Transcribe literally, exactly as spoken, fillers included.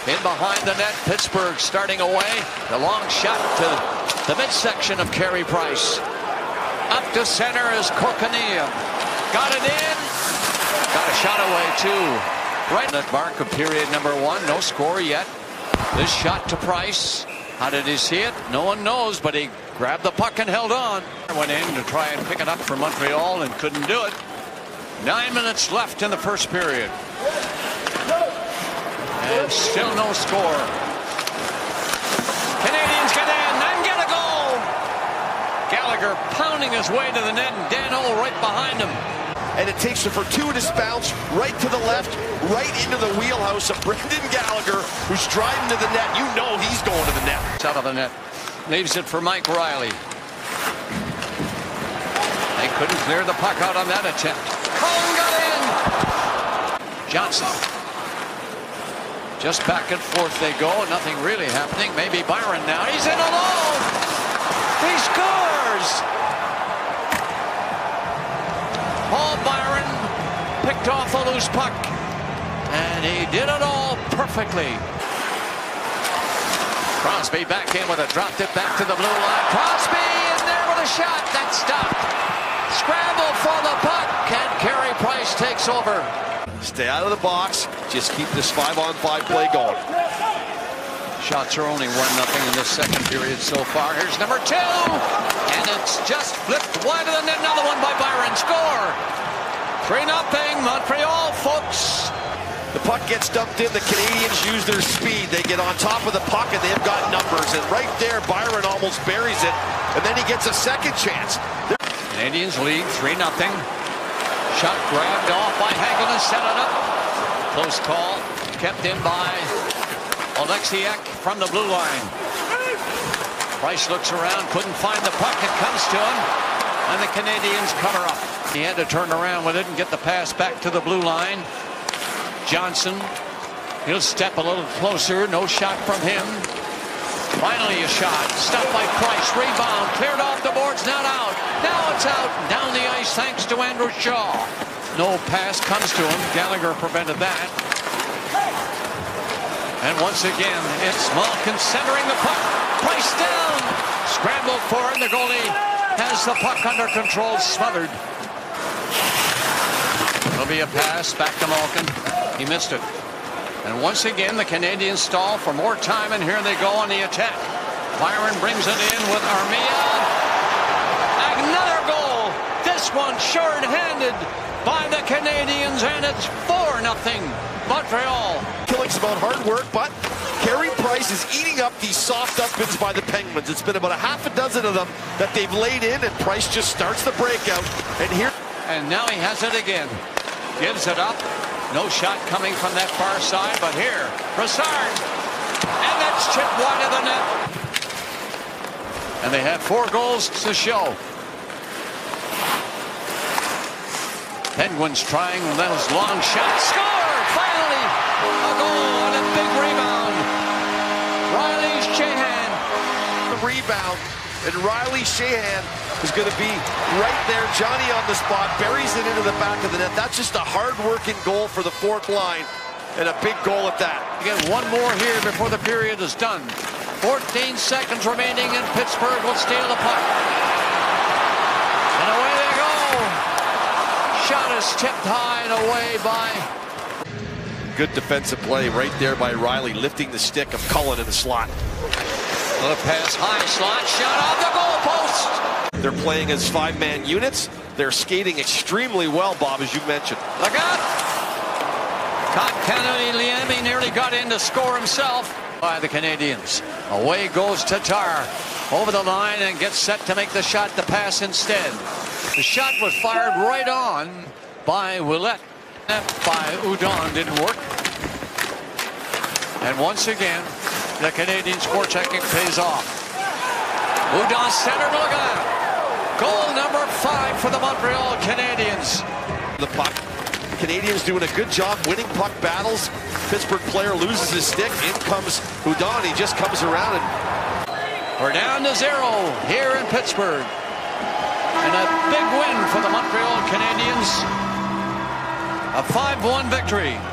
In behind the net, Pittsburgh starting away. The long shot to the midsection of Carey Price. Up to center is Kotkaniemi. Got it in. Got a shot away too. Right at mark of period number one. No score yet. This shot to Price. How did he see it? No one knows, but he grabbed the puck and held on. Went in to try and pick it up for Montreal and couldn't do it. Nine minutes left in the first period. And still no score. Canadians get in and get a goal. Gallagher pounding his way to the net and Danault right behind him. And it takes a fortuitous bounce right to the left, right into the wheelhouse of Brendan Gallagher, who's driving to the net. You know he's going to the net. It's out of the net. Leaves it for Mike Riley. They couldn't clear the puck out on that attempt. Cullen got in. Johnson. Just back and forth they go. Nothing really happening. Maybe Byron now. He's in alone. He scores. Paul Byron picked off a loose puck. And he did it all perfectly. Crosby back in with a dropped it back to the blue line. Crosby in there with a shot. That stopped. Scramble for the puck. And Carey Price takes over. Stay out of the box. Just keep this five-on-five play going. Shots are only one nothing in this second period so far. Here's number two. And it's just flipped wide of the net. Another one by Byron. Score. three nothing Montreal, folks. The puck gets dumped in. The Canadians use their speed. They get on top of the puck and they've got numbers. And right there, Byron almost buries it. And then he gets a second chance. They're Canadians lead three nothing. Shot grabbed off by Hagelin, set it up. Close call, kept in by Oleksiak from the blue line. Price looks around, couldn't find the puck. It comes to him, and the Canadians cover up. He had to turn around with it and get the pass back to the blue line. Johnson, he'll step a little closer. No shot from him. Finally a shot, stopped by Price, rebound, cleared off the boards, not out. Now it's out, down the ice thanks to Andrew Shaw. No pass comes to him, Gallagher prevented that. And once again, it's Malkin centering the puck. Price down, scrambled for it, and the goalie has the puck under control, smothered. It'll be a pass back to Malkin, he missed it. And once again, the Canadians stall for more time, and here they go on the attack. Byron brings it in with Armia. Another goal. This one short-handed by the Canadians, and it's four nothing Montreal. Killing's about hard work, but Carey Price is eating up these soft up-ins by the Penguins. It's been about a half a dozen of them that they've laid in, and Price just starts the breakout. And here, and now he has it again. Gives it up. No shot coming from that far side, but here, Brassard. And that's chipped wide of the net. And they have four goals to show. Penguins trying those long shots. Score! Finally! A goal and a big rebound. Riley Sheahan. The rebound, and Riley Sheahan is going to be right there. Johnny on the spot, buries it into the back of the net. That's just a hard-working goal for the fourth line, and a big goal at that. Again, one more here before the period is done. fourteen seconds remaining, and Pittsburgh will steal the puck. And away they go. Shot is tipped high and away by... Good defensive play right there by Riley, lifting the stick of Cullen in the slot. The pass, high slot, shot off the goalpost. They're playing as five-man units. They're skating extremely well, Bob, as you mentioned. Look out! Kotkaniemi nearly got in to score himself by the Canadians. Away goes Tatar. Over the line and gets set to make the shot, the pass instead. The shot was fired right on by Willette. By Udon didn't work. And once again, the Canadians' forechecking pays off. Udon centered, look out! Goal number five for the Montreal Canadiens. The puck. Canadians doing a good job winning puck battles. Pittsburgh player loses his stick. In comes Udon. He just comes around and... We're down to zero here in Pittsburgh. And a big win for the Montreal Canadiens. A five one victory.